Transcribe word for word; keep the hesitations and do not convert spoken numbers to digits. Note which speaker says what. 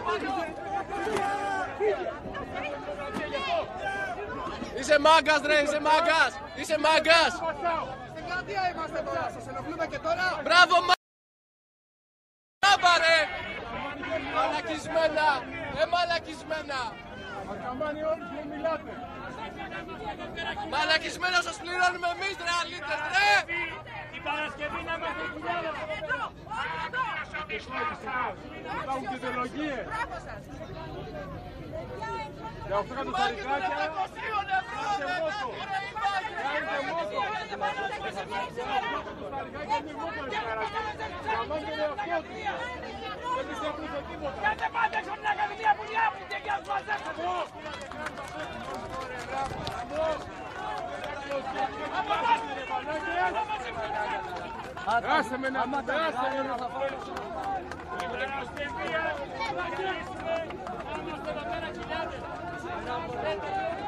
Speaker 1: Είσαι μάγκας ρε, είσαι μάγκας, είσαι μάγκας.
Speaker 2: Στην πλατεία είμαστε τώρα, σας ενοχλούμε και τώρα.
Speaker 1: Μπράβο μάγκα ρε. Μαλακισμένα, ε μαλακισμένα.
Speaker 2: Ακαμάνι όλοι που μιλάτε.
Speaker 1: Μαλακισμένα σας πληρώνουμε εμείς ρε αλήτες ρε.
Speaker 3: Την Παρασκευή να είμαστε χιλιάδες.
Speaker 2: Υπάρχουν και ιδεολογίες. Για αυτό κάτω τα ρικάκια. Κάντε μότο. Κάντε μότο. Τα ρικάκια είναι μότο η Παρασκευή. Καμάνε τον εαυτό του. Δεν πιστεύουν σε τίποτα.
Speaker 3: Κάντε πάντα έξω την Ακαδημία που λιάβουν και για τους μαζεύσατε.
Speaker 2: Άσε με να άσε με να
Speaker 3: Είμαστε εδώ πέρα χιλιάδες.